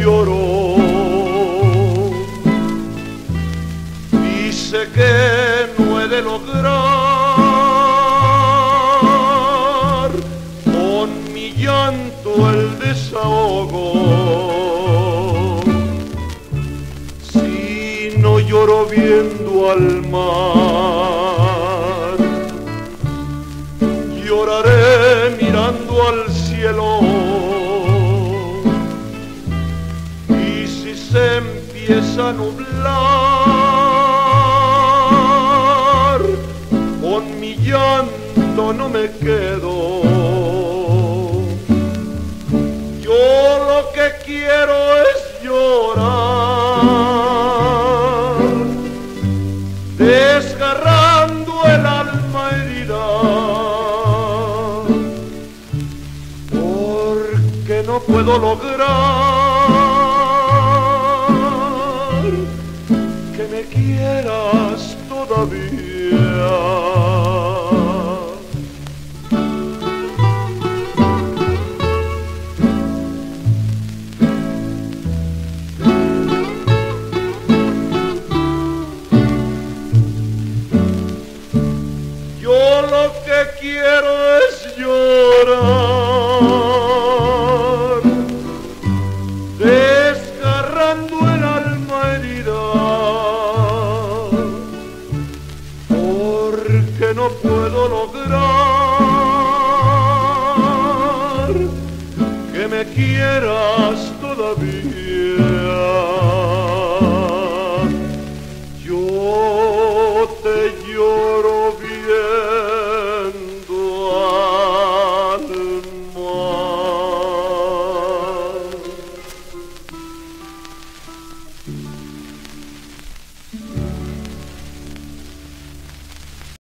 lloro. Dice que no he de lograr con mi llanto el desahogo. Si no lloro viendo al mar, lloraré mirando al cielo. Y si se empieza a nublar, con mi llanto no me quedo. Yo lo que quiero es llorar, desgarrando el alma herida, porque no puedo lograr que me quieras todavía. Yo lo que quiero es llorar, desgarrando el alma herida, porque no puedo lograr que me quieras todavía.